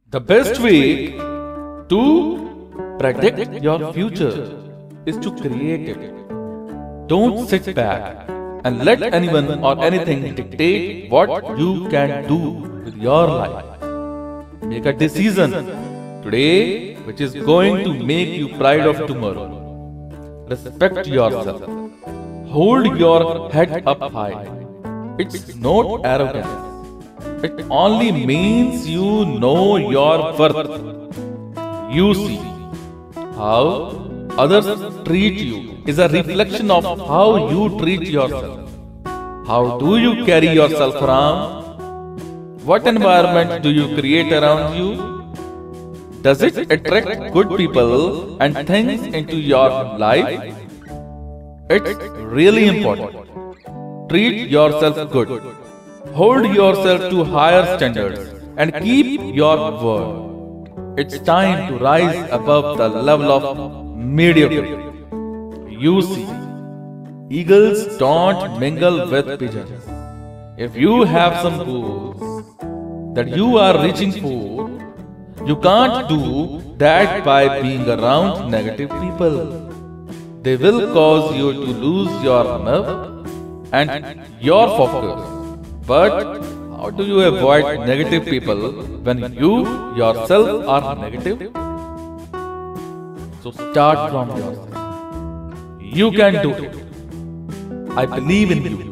The best way to predict your future is to create it. Don't sit back and let anyone or anything dictate what you can do with your life. Make a decision today which is going to make you pride of tomorrow. Respect yourself. Hold your head up high. It's not arrogance. It only means you know your worth. You see, how others treat you is a reflection of how you treat yourself. How do you carry yourself around? What environment do you create around you? Does it attract good people and things into your life? It's really important. Treat yourself good. Hold yourself to higher standards and keep your word. It's time to rise above the level of mediocrity. You see, eagles don't mingle with pigeons. If you have some goals that you are reaching for, you can't do that by being around negative people. They will cause you to lose your nerve and your focus. But how do you avoid negative people when you yourself are negative? So start from yourself. You can do it. I believe in you.